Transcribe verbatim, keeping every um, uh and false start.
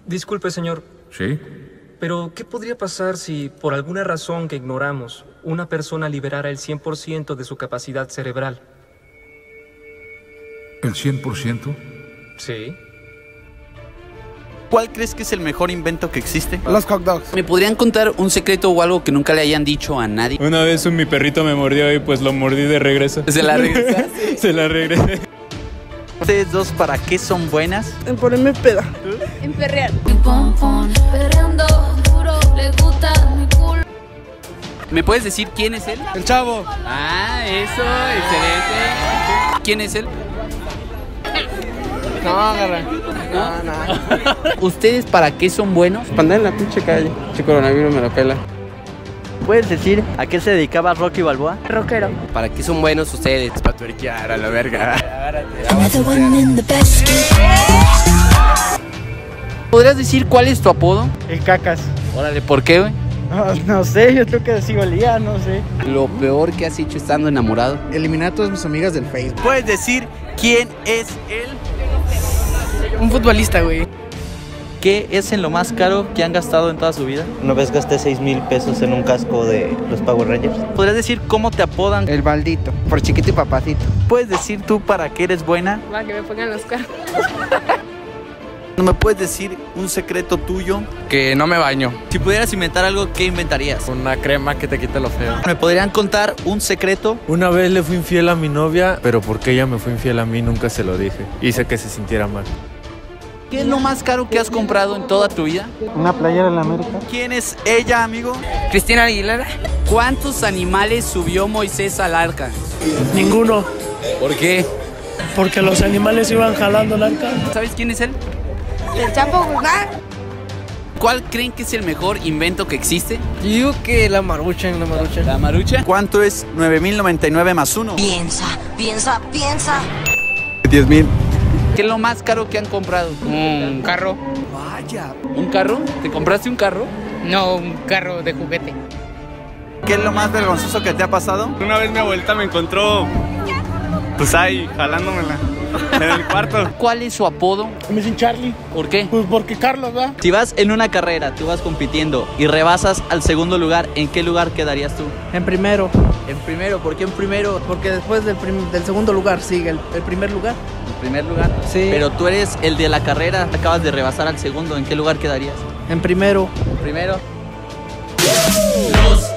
Disculpe, señor. ¿Sí? Pero, ¿qué podría pasar si, por alguna razón que ignoramos, una persona liberara el cien por ciento de su capacidad cerebral? ¿El cien por ciento? Sí. ¿Cuál crees que es el mejor invento que existe? Los hot dogs. ¿Me podrían contar un secreto o algo que nunca le hayan dicho a nadie? Una vez un, mi perrito me mordió y pues lo mordí de regreso. ¿Se la regresaste? Se la regresé. ¿Ustedes dos para qué son buenas? En ponerme peda. En perrear. Perreando duro, le gusta mi culo. ¿Me puedes decir quién es él? El Chavo. Ah, eso, excelente. ¿Quién es él? No, agarra. No, no. ¿Ustedes para qué son buenos? Para andar en la pinche calle. Che, coronavirus me la pela. ¿Puedes decir a qué se dedicaba Rocky Balboa? Rockero. ¿Para qué son buenos ustedes? Para tuerquear a la verga. ¿Podrías decir cuál es tu apodo? El cacas. Órale, ¿por qué, güey? No, no sé, yo creo que así olía, no sé. Lo peor que has hecho estando enamorado. Eliminar a todas mis amigas del Facebook. ¿Puedes decir quién es él? Un futbolista, güey. ¿Qué es en lo más caro que han gastado en toda su vida? Una vez gasté seis mil pesos en un casco de los Power Rangers. ¿Podrías decir cómo te apodan? El baldito, por chiquito y papacito. ¿Puedes decir tú para qué eres buena? Va, que me pongan los cuernos. ¿No me puedes decir un secreto tuyo? Que no me baño. Si pudieras inventar algo, ¿qué inventarías? Una crema que te quita lo feo. ¿Me podrían contar un secreto? Una vez le fui infiel a mi novia, pero porque ella me fue infiel a mí nunca se lo dije. Hice que se sintiera mal. ¿Qué es lo más caro que has comprado en toda tu vida? Una playera en la América. ¿Quién es ella, amigo? Cristina Aguilera. ¿Cuántos animales subió Moisés al arca? Ninguno. ¿Por qué? Porque los animales iban jalando el arca. ¿Sabes quién es él? El Chapo Guzmán. ¿Cuál creen que es el mejor invento que existe? Yo digo que la maruchan, la maruchan. ¿La marucha? ¿Cuánto es nueve mil noventa y nueve más uno? Piensa, piensa, piensa. diez mil. ¿Qué es lo más caro que han comprado? Un carro. Vaya. ¿Un carro? ¿Te compraste un carro? No, un carro de juguete. ¿Qué es lo más vergonzoso que te ha pasado? Una vez mi abuelita me encontró, pues ahí, jalándomela en el cuarto. ¿Cuál es su apodo? Me dicen Charlie. ¿Por qué? Pues porque Carlos, ¿va? Si vas en una carrera, tú vas compitiendo y rebasas al segundo lugar, ¿en qué lugar quedarías tú? En primero. En primero, ¿por qué en primero? Porque después del, prim- del segundo lugar sigue el, el primer lugar. En primer lugar. Sí. Pero tú eres el de la carrera, acabas de rebasar al segundo, ¿en qué lugar quedarías? En primero. Primero. Los